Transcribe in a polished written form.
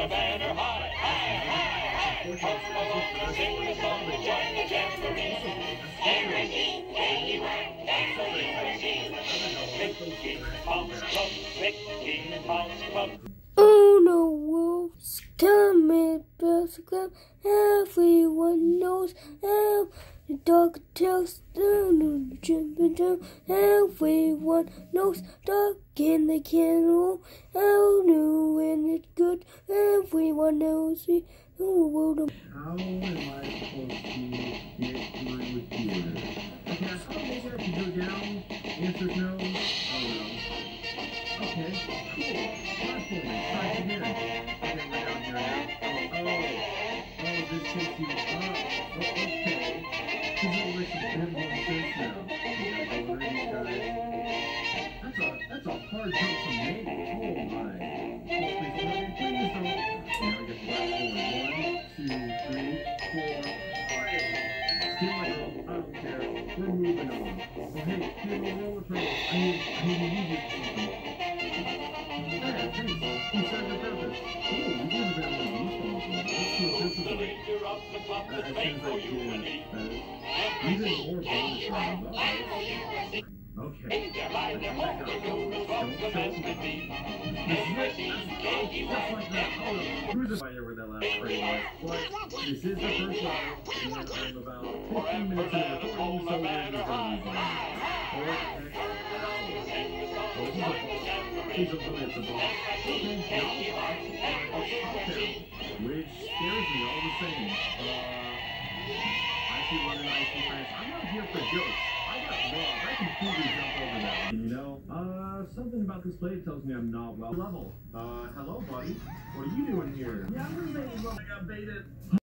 the banner high, high, high, high. Post Malone, sing the song, join the jamboree. Guaranteed, 81, that's the machine. Mickey Mouse Club, Mickey Mouse Club. Oh no, wolves coming to the club. Everyone knows how the dog tells the jumping down. Everyone knows dog in the kennel. How new and it's good. Everyone knows it. How am I supposed to get through here? Okay, I saw maybe I could go down. Answer's no. Oh no. Okay, cool. 5 points. Try it again. Okay, we're down here now. Oh, this takes you up. Oh, okay. He's a little bit of one sense now. You gotta go under these guys. That's a hard jump to make. Oh my. Please don't. Now we get the last one. 1, 2, 3, 4, 5. Still I don't care. We're moving on. Oh hey, here's a roller pro. I need to use it for something. Yeah, thanks. You served your purpose. Oh, you did a bit of these. Let's see what this is like. As soon as I get even more bonus rounds. Okay. Don't like that. Oh, who's the fighter with that last pretty much? But this is the first level, and I'm about 15 minutes into recording, so we're going to be He's a bullet, it's a boss. Which scares me all the same. I see running ice and fast. I'm not here for jokes. I got lost. I completely jumped over that. And you know, something about this play tells me I'm not well level. Hello, buddy. What are you doing here? Yeah, I'm gonna say I got baited.